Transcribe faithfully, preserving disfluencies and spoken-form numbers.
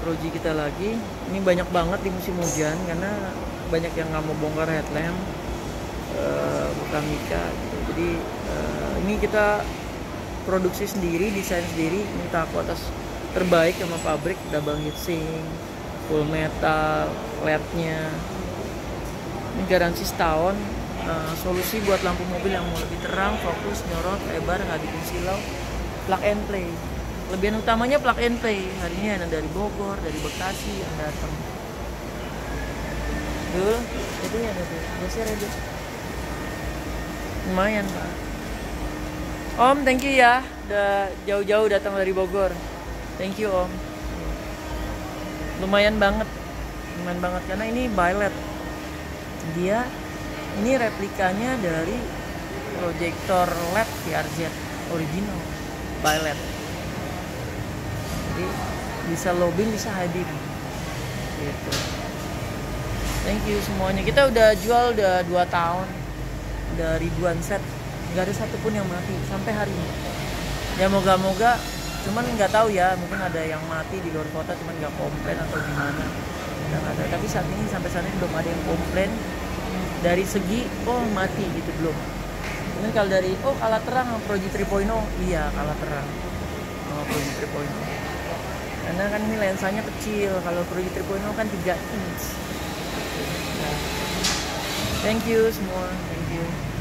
Proji kita lagi. Ini banyak banget di musim hujan karena banyak yang nggak mau bongkar headlamp, uh, bukan Mika gitu. Jadi uh, ini kita produksi sendiri, desain sendiri, minta kualitas terbaik sama pabrik, double heatsink, full metal, L E D-nya. Ini garansi setahun. Uh, solusi buat lampu mobil yang mau lebih terang, fokus, nyorot, lebar, nggak bikin silau. Plug and play. Lebihan utamanya plug and play. Hari ini ada dari Bogor, dari Bekasi yang datang. Dulu, itu ya ada tuh. Geser aja. Lumayan Pak. Om, thank you ya. Udah jauh-jauh datang dari Bogor. Thank you Om. Lumayan banget. Lumayan banget karena ini Bilet. Dia ini replikanya dari proyektor L E D V R Z original Bilet. Jadi bisa low beam, bisa high beam. Gitu. Thank you semuanya. Kita udah jual udah dua tahun. Udah ribuan set. Nggak ada satupun yang mati sampai hari ini. Ya moga-moga, cuman nggak tahu ya, mungkin ada yang mati di luar kota cuman nggak komplain atau gimana. Nggak ada. Tapi saat ini sampai saat ini belum ada yang komplain dari segi oh mati gitu, belum. Cuman kalau dari oh kalah terang sama Proji tiga titik nol, iya kalah terang sama Proji tiga titik nol. Karena kan ini lensanya kecil, kalau Proji tiga titik nol kan tiga inch. Nah, thank you semua, thank you.